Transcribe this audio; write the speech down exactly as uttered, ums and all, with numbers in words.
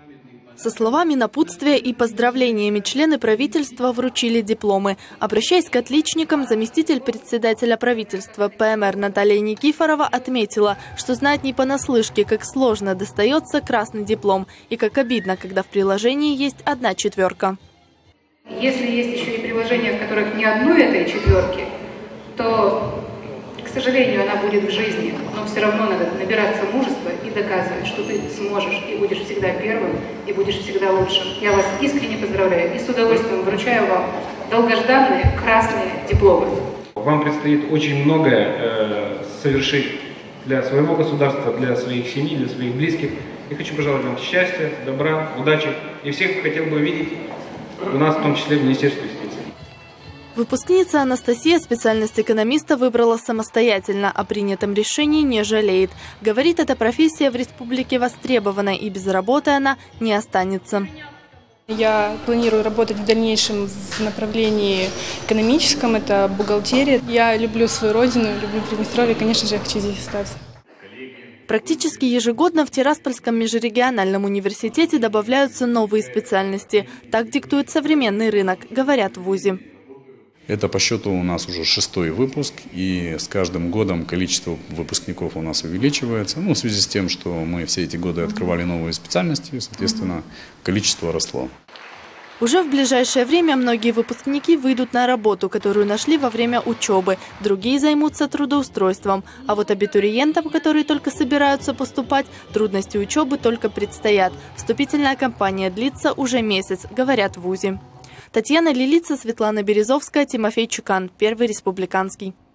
Со словами напутствия и поздравлениями члены правительства вручили дипломы. Обращаясь к отличникам, заместитель председателя правительства ПМР Наталья Никифорова отметила, что знает не понаслышке, как сложно достается красный диплом и как обидно, когда в приложении есть одна четверка. Если есть еще и приложения, в которых ни одной этой четверки, то, к сожалению, она будет в жизни. Но все равно надо набираться мужества и доказывать, что ты сможешь и будешь всегда первым, и будешь всегда лучшим. Я вас искренне поздравляю и с удовольствием вручаю вам долгожданные красные дипломы. Вам предстоит очень многое э, совершить для своего государства, для своих семей, для своих близких. Я хочу пожелать вам счастья, добра, удачи и всех хотел бы видеть у нас, в том числе в Министерстве юстиции. Выпускница Анастасия специальность экономиста выбрала самостоятельно, о принятом решении не жалеет. Говорит, эта профессия в республике востребована, и без работы она не останется. Я планирую работать в дальнейшем в направлении экономическом, это бухгалтерия. Я люблю свою родину, люблю Приднестровье, конечно же, я хочу здесь остаться. Практически ежегодно в Тираспольском межрегиональном университете добавляются новые специальности. Так диктует современный рынок, говорят в вузе. Это по счету у нас уже шестой выпуск, и с каждым годом количество выпускников у нас увеличивается. Ну, в связи с тем, что мы все эти годы открывали новые специальности, соответственно, количество росло. Уже в ближайшее время многие выпускники выйдут на работу, которую нашли во время учебы. Другие займутся трудоустройством. А вот абитуриентам, которые только собираются поступать, трудности учебы только предстоят. Вступительная кампания длится уже месяц, говорят в вузе. Татьяна Лилица, Светлана Березовская, Тимофей Чекан. Первый республиканский.